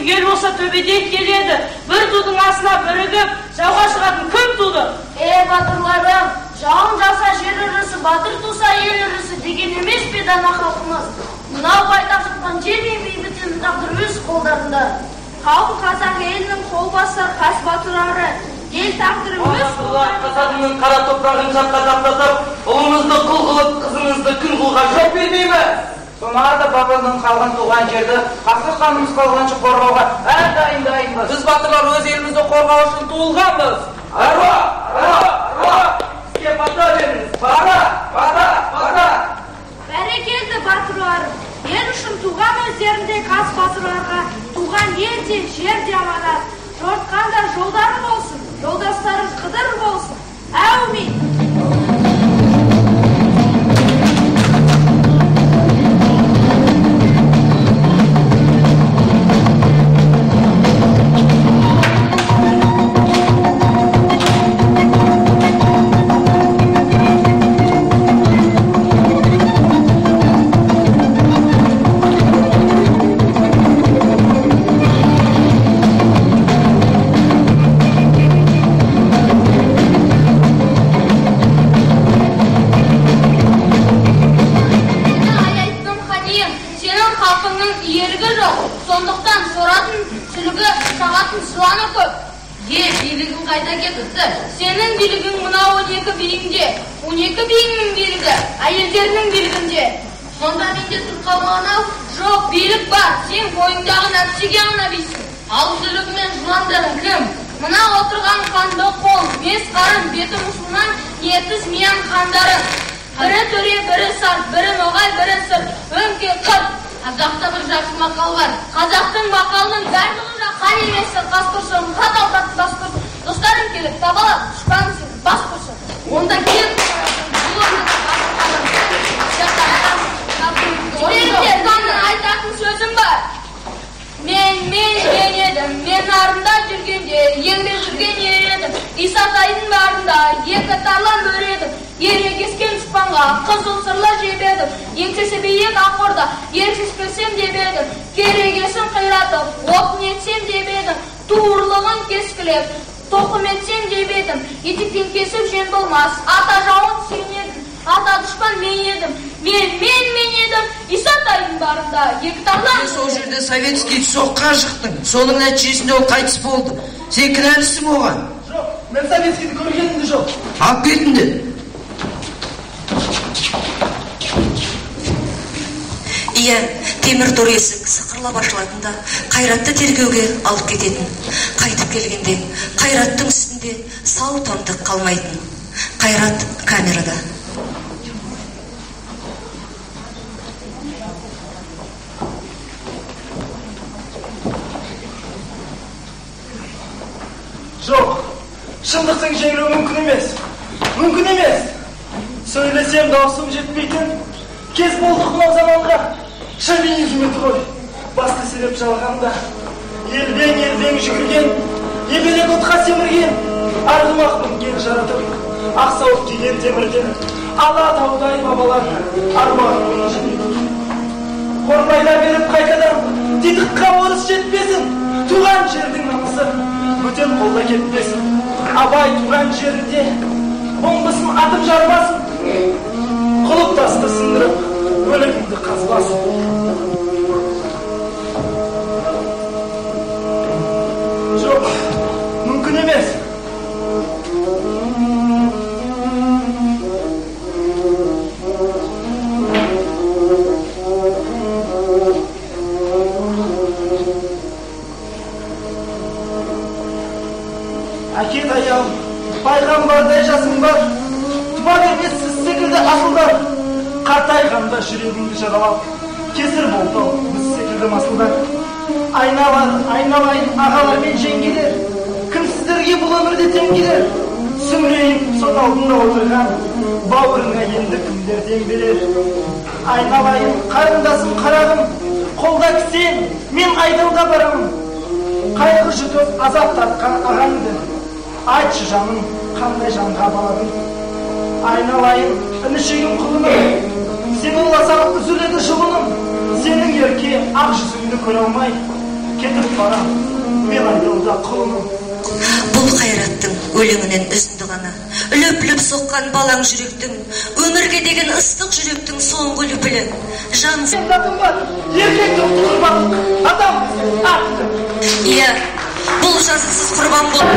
түгел болса төбеден келеді. Бір тудың асына бірігіп, жауға шығатын көп туды. Батырларым, жауын жаса жер үрісі, батыр туса ел үрісі деген емес пе дана халқымыз? Мынау байтақ жатқан жер мен бейбітінің тағдыры өз қолдарында. Қауым қазақ елінің қол басар қас батырары, ел тағдыры өз қолдарында. Қазағының қара топырағын жатқа таптатып, ұлыңызды құл қылып, қызыңызды күн қылға жоқ бермейме? Сонарда бабадан қалған туған жерді ақыл қанымыз қалғанша қорғауға дайындаймыз. Біз батырлар өз елімізді қорғау үшін туылғанбыз. Бізге бата беріңіз. Бата. Бәрекелді батырларым. Ел үшін туған өздерінде қас батырларға туған ел де жер де аманат. Жортқанда жолдары болсын, жолдастарың қыдыр болсын. Әумин. Senin bilgin buna 12 bilginde, 12 bilginin bilgi, ayellerinin bilginde. Sonda mende tutkalmağına жоқ bilgi var, sen boyunдағы nәпсіге ана bilsin. Ал жүрегімен жуандарың кім? Мына отырған қанды қол, бес қарын, беті мұсылман, ниетсіз миян қандарың. Бірі төре, бірі сар, бірі ноғай, бірі сыр, өңке қыр. Қазақта бір жақсы мақал бар. Қазақтың мақалының барлығында қан емесі қас құрсын, қат алтаты бас құрсын. Достарым келіп, табалап, шықпаның сен, бас құрсын. Онда келіп, айтатын сөзім бар. Мен едім, мен арында жүргенде, еңбек жүрген ер едім. Исатайдың барында, екі тарлан өредім. Ерегескен шықпанға, қызыл сырлы жебедім. Еңсесі биік ақорда, ерсіз келсем дебедім. Керегесін қиратып, отын етсем дебедім. Туырлығын кескілеп, тоқым етсем дебедім. Етіктен кесіп жен болмас, ата жауын сүйнедім. Ата дұшпан мен едім, мен едім. Исатайдың барында, екі тарлан. Сен сол жерде советский соққа жықтың. Соның нәтижесінде ол қайтыс болды. Сен кінәлісің оған? Жоқ, мен советскийді көргенімді жоқ. Алып кетіңді. Иә, темір тор есік сықырлап ашылатында қайратты тергеуге алып кететін. Қайтып келгенде қайраттың үстінде сау тамтық қалмайтын. Қайрат камерада. Жоқ, шындықтың жеңілуі мүмкін емес. Сөйлесем даусым жетпейтін кез болдық мынау заманға. Шовинизм еді ғой, басты себеп жалғанда. Елбең жүгірген, ебелек отқа семірген, арғымақпын ген жаратып, ақсауық киген темірден. Ала таудай бабалар, армағын жібек. Қорғайда беріп қайтадан, титыққа орыс жетпесін, туған жердің намысы. Бөтен қолда кетпесін, абай туған жерінде, бомбасын атып жарбасын, құлып тасты сындырып, өлігімді қазбасын. Жоқ, мүмкін емес. Әкет аяғым, пайғамбардай жасым бар, туа бермес сіз секілді асылдар. Қартайғанда жүрегімді жаралап, кесір болды біз секілді масылдар. Айналайын ағалар мен жеңгелер, кім сіздерге бұл өмірде тең келер? Сүмірейіп сот алдында отырған, бауырыңа енді кімдер тең берер? Айналайын қарындасым қарағым, қолда кісен, мен айдауға барамын. Қайғы жұтып азап тартқан ағаңды, айтшы жаным, қандай жанға баладың? Айналайын, інішегім құлыным, сен оласаң үзіледі жұлыным. Сенің ерке ақ жүзіңді көре алмай, кетіп барам мен айдауда құлыным. Бұл қайраттың өлеңінен үзінді ғана үліп-үліп соққан балаң жүректің, өмірге деген ыстық жүректің соңғы лүпілі жан Еркектің құрбан адам артты. Иә, бұл жазықсыз құрбан бол.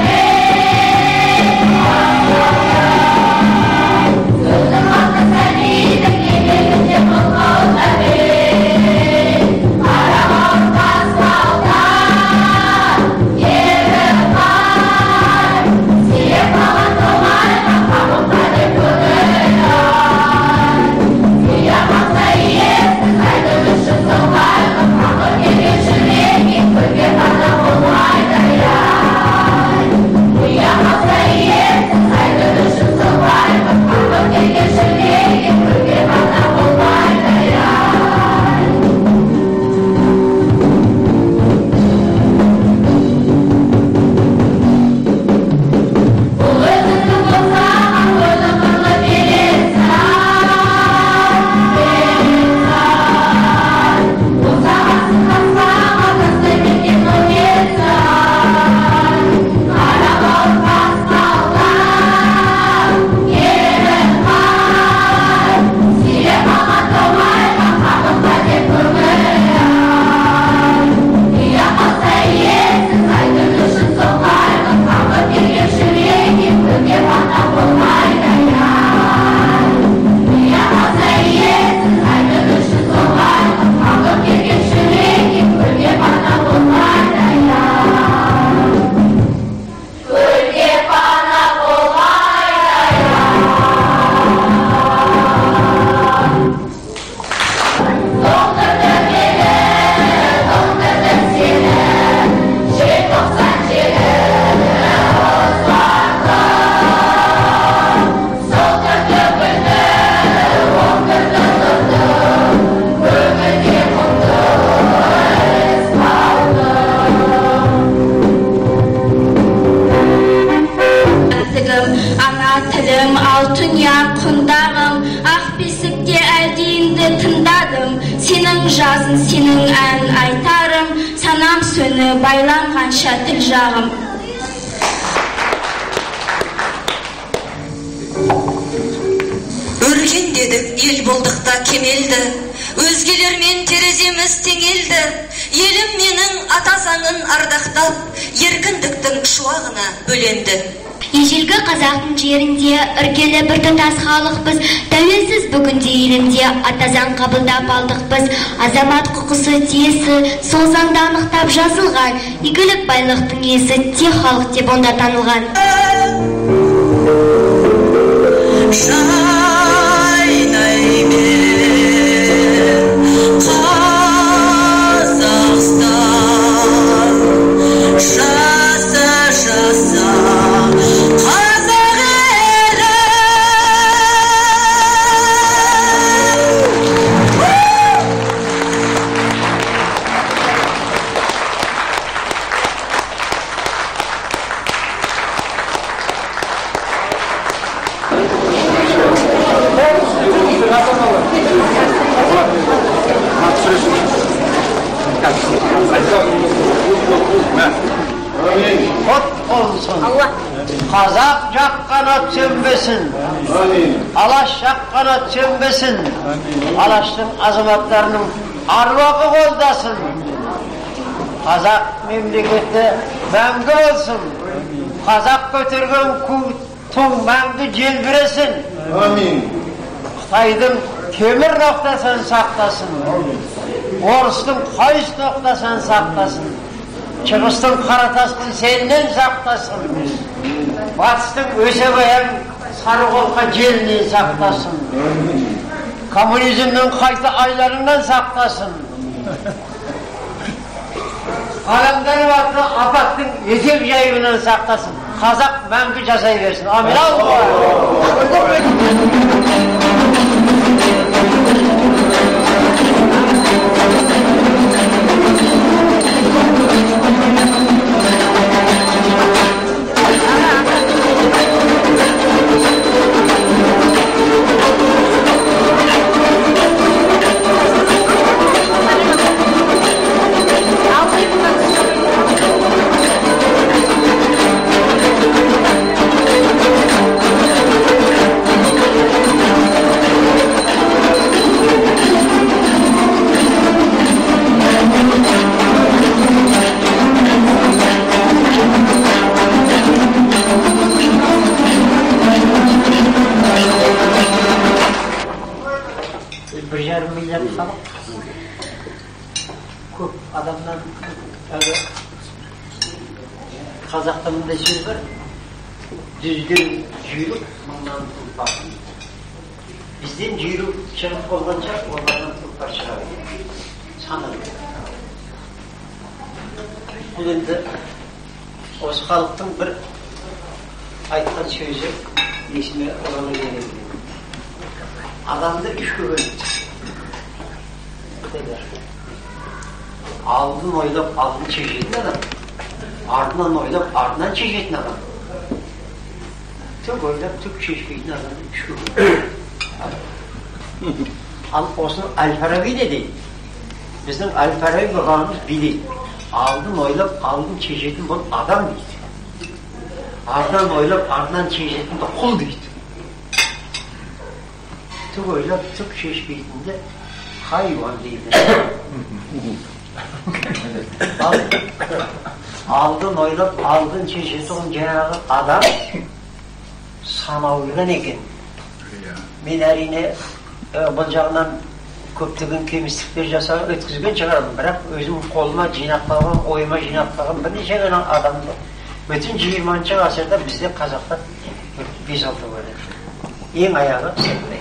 жазын сенің ән айтарым, санам сөні байланғанша тіл жағым. Өрген дедік ел болдықта кемелді, өзгелермен тереземіз теңелді. Елім менің ата заңын ардақтап, еркіндіктің шуағына бөленді. Ежелгі қазақтың жерінде іргелі бір тұтас халықпыз, тәуелсіз бүгінде елінде ата заң қабылдап алдық біз. Азамат құқысы тиесі сол заңда анықтап жазылған, игілік байлықтың иесі тек халық деп онда танылған. Қазақ жақ қанат сөнбесін, Алаш жақ қанат сөнбесін, Алаштың азаматтарының аруағы қолдасын. Қазақ мемлекеті мәңгі болсын, Қазақ көтерген туң мәңгі желбіресін. Қытайдың темір ноқтасын сақтасын, орыстың қайыс ноқтасын сақтасын, Шығыстың қаратастың селінен сақтасын, батыстың өсебаян сары қолқа желінен сақтасын, коммунизмнің қайта айларынан сақтасын, қаламдар батты апаттың етек жайынан сақтасын. Қазақ мәңгі жасай берсін. Амин. қазақта мындай сөз бар. Жүзден жүйрік, мыңнан тұлпар. Бізден жүйрік шығып болғанша, олардан тұлпар шығады. Санады. Бұл енді осы халықтың бір айтқан сөзі есіме орала келеді. Адамды үшке бөлді. Алдын ойлап, алдын шешетін адам. Артынан ойлап, артынан шешетін адам. Түк ойлап, түк шешпейтін адамды үшке бөлді. Ал осыны Әл-Фараби де дейді. Біздің Әл-Фараби бағамыз билейді. Алдын ойлап, алдын шешетін бұл адам дейді. Артынан ойлап, артынан шешетін бұл құл дейді. Түк ойлап, түк шешпейтінді хайуан дейді. Алдын ойлап, алдын шешетін жаңағы адам санаулыған екен. Мен әрине бұл жағынан көптеген кемістіктер жасап өткізген шығармын, бірақ өзім қолыма жинақталған, ойыма жинақталған бірнеше ғана адамды бүтін 20-ші ғасырда бізде қазақтар 5-6 бар еді. Ең аяғы Сәтбай.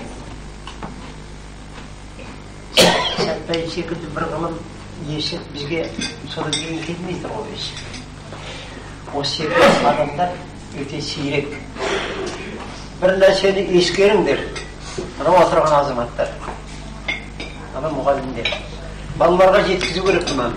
Сәтбай секілді бір ғылым иесі бізге содан кейін келмейді ғой өзі. Осы секілді адамдар өте сирек. Бір нәрсені ескеріңдер, мынау отырған азаматтар. Ана мұғалімдер. Балаларға жеткізу керек мынаны.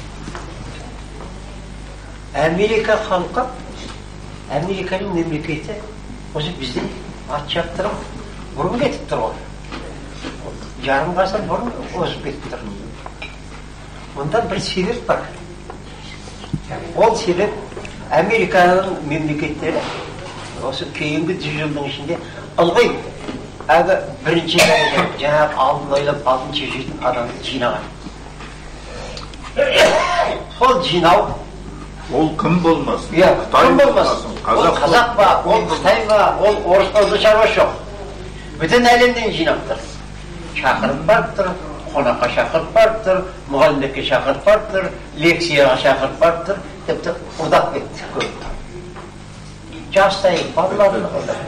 Америка халқы, Американың мемлекеті осы бізден ат жақтырып бұрын кетіп тұр ғой. Жарым ғасыр бұрын озып кетіп тұр. Мұнда бір себеп бар. Ол себеп Американың мемлекеттері осы кейінгі 100 жылдың ішінде ылғи әлгі бірінші жаңағы алдын ойлап алдын шешетін адамды жинаған. Сол жинау ол кім болмасын? Кім болмасын? Ол қазақ па, ол Қытай па, ол орыс па, ол шаруасы жоқ. Бүтін әлемден жинап тұр. Шақырып барып тұр, қонаққа шақырып барып тұр, мұғалімдікке шақырып барып тұр, лекцияға шақырып барып тұр, тіпті ұдап кетті көп. Жастай балаларды қылдыр.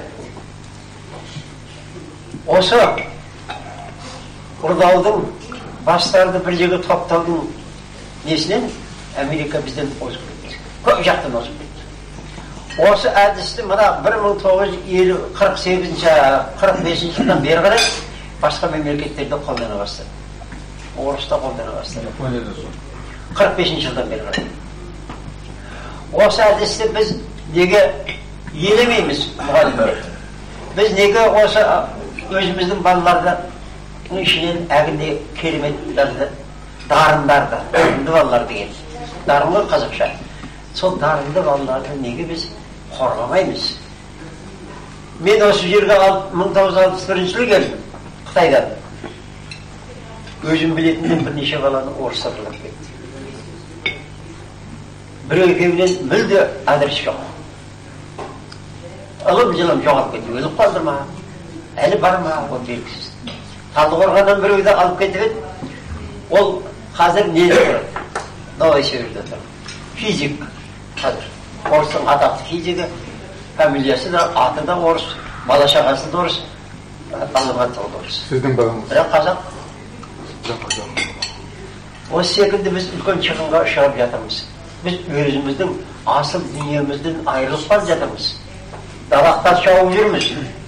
Осы ұрдаудың, бастарды бір жерге топтаудың несінен Америка бізден озып кетті. Көп жақтан озып кетті. Осы әдісті мына 1948-45 жылдан бері қарай басқа мемлекеттерде қолдана бастады. Орыста қолдана бастады. 45 жылдан бері қарай. Осы әдісті біз неге елемейміз мұғалімдер? Біз неге осы өзіміздің балаларды ішінен әгінде кереметтарды, дарындарды, дарынды балалар деген. Дарын ғой қазақша. Сол дарынды балаларды неге біз қорғамаймыз? Мен осы жерге 1961 жылы келдім, Қытайдан. Өзім білетінден бірнеше баланы орыстар қылып кетті. Біреу-екеуінен мүлде адрес жоқ. Ылым-жылым жоғалып кетті. Өліп қалды ма? Әлі бар ма? Ол белгісіз. Талдықорғаннан біреуді алып кетіп еді. Ол қазір неде тұрады? Новосибирде тұр. Физик қазір. Орыстың атақты физигі, фамилиясы да, аты да орыс, бала-шағасы да орыс, азаматтығы да орыс. Сіздің балаңыз? Бірақ қазақ. Осы секілді біз үлкен шығынға шығып жатырмыз. Біз өзіміздің асыл дүниемізден айырылып қалып жатырмыз. Далақтар шауып жүрміз.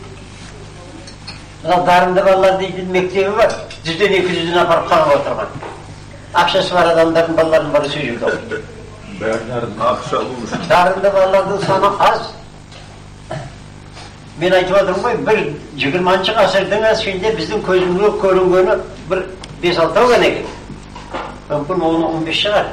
Мына дарынды балалар дейтін мектебі бар. 100-200-ден апарып қағып отырған. Ақшасы бар адамдардың балалардың бары сөз жүрді. Дарынды балалардың саны аз. Мен айтып отырмын ғой, бір 20-ші ғасырдың ішінде біздің көзімізге көрінгені бір 5-6 ғана екен. Мүмкін оны 15 шығар.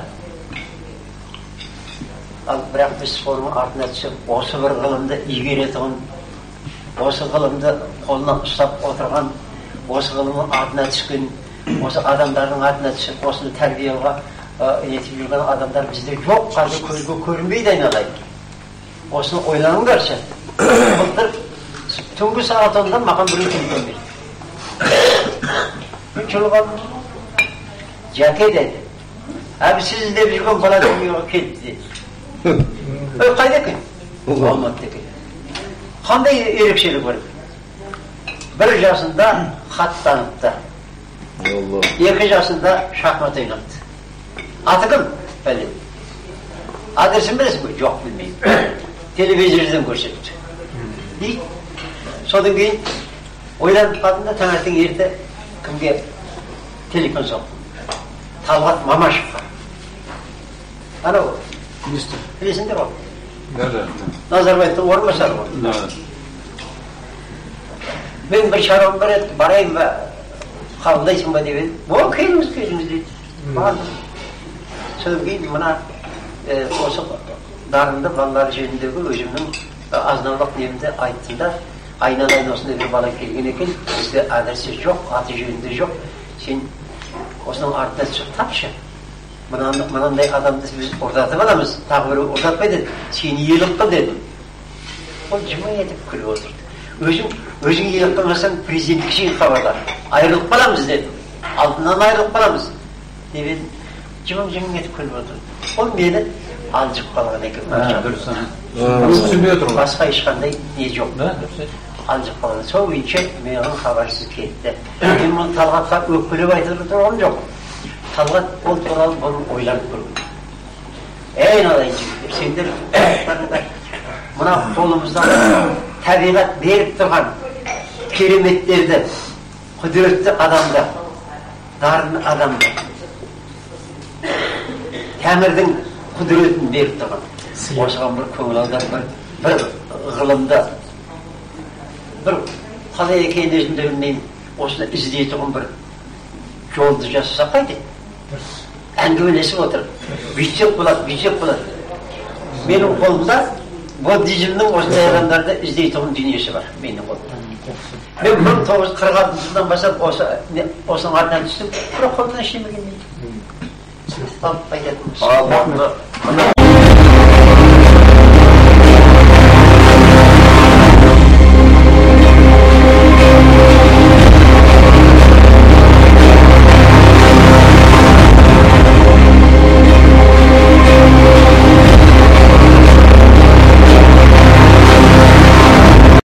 Ал бірақ біз соның артына түсіп, осы бір ғылымды игеретұғын, осы ғылымды қолына ұстап отырған, осы ғылымның артына түскен, осы адамдардың артына түсіп, осыны тәрбиеға етіп жүрген адамдар бізде жоқ, қазір көзге көрінбейді айналайын. Осыны ойланыңдаршы. Былтыр түнгі сағат 10-да маған біреу телефон берді. Мен жолығам, Жәке деді. Әбі сіз іздеп жүрген бала дүниеге келді деді. Қайда екен? Алматыда екен. Қандай ерекшелік бар? 1 жасында хат танытты. 2 жасында шахмат ойнапты. Аты кім? Бәлем. Адресін білесің бе? Жоқ, білмеймін. Телевизордан көрсетті. Дейді. Содан кейін ойланып қалдым да таңертең ерте кімге телефон соқтым. Талғат Мамашевқа. Анау білесіңдер ғой? Назарбаевтың орынбасары ғой. Мен бір шаруам бар еді, барайын ба, қабылдайсың ба деп едім. О, келіңіз дейді. Бардым. Содан кейін мына осы дарынды балалар жөніндегі өзімнің азнаулық немді айттым да, айналайын осындай бір бала келген екен, бізде адресі жоқ, аты жөнінде жоқ. Сен осының артына түсіп тапшы. Мынандай адамды біз ұрдатып аламыз, тағы бір ұрдатпай деді. Сені елік қыл дедім. Ол жымай етіп күліп отырды. Өзің елік қылмасаң президентке шейін хабардар. Айырылып қаламыз дедім. Алтынан айырылып қаламыз. Деп едім. Жымың етіп күліп отырды. Ол мені алжып қалған екен. Басқа ешқандай не жоқ. Алжып қалған. Сол үйінше менің хабарсыз кетті. Мен мұны Талғатқа өкпелеп айтып тұрғаным жоқ. Талғат ол туралы бұны ойланып көрген. Айналайын жігіттер, сендер мына қолымызда табиғат беріп тұрған кереметтерді, құдіретті адамды, дарынды адамды, Тәңірдің құдіретін беріп тұрған. Осыған бір көңіл аударып, бір ғылымда, бір қалай екенін өзімді білмеймін, осыны іздейтұғын бір жолды жасаса қайтеді. Әңгімелесіп отыр. Бүйтсек болады. Менің қолымда буддизмнің осындай адамдарды іздейтұғын дүниесі бар. Менің қолымда. Мен 1946 жылдан бастап осының артынан түстім. Бірақ қолымдан ештеңе келмейді. Алып айтатын.